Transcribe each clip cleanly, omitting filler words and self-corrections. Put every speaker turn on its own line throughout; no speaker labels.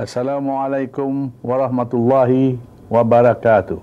Assalamualaikum warahmatullahi wabarakatuh.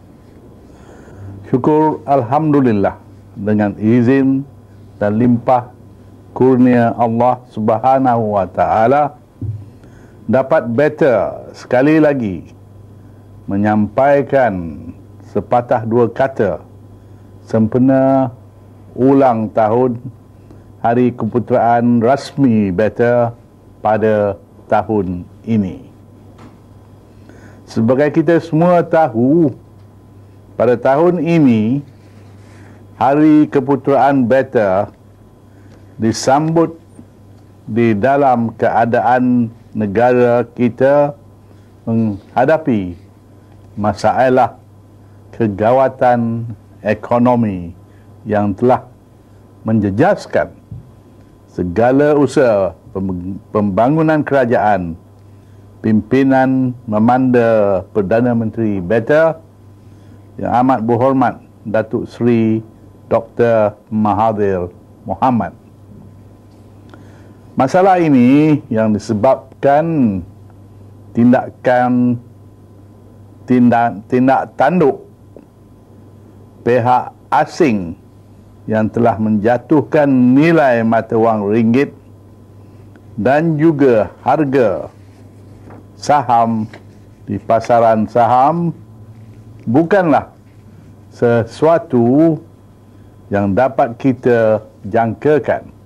Syukur Alhamdulillah dengan izin dan limpah kurnia Allah Subhanahu wa Ta'ala dapat better sekali lagi menyampaikan sepatah dua kata sempena ulang tahun Hari Keputeraan rasmi better pada tahun ini. Sebagai kita semua tahu, pada tahun ini Hari Keputeraan better disambut di dalam keadaan negara kita menghadapi masalah kegawatan ekonomi yang telah menjejaskan segala usaha pembangunan kerajaan. Pimpinan memanda Perdana Menteri better yang amat berhormat Datuk Seri Dr. Mahathir Mohamad. Masalah ini yang disebabkan tindak tanduk pihak asing yang telah menjatuhkan nilai mata wang ringgit dan juga harga saham di pasaran saham bukanlah sesuatu yang dapat kita jangkakan.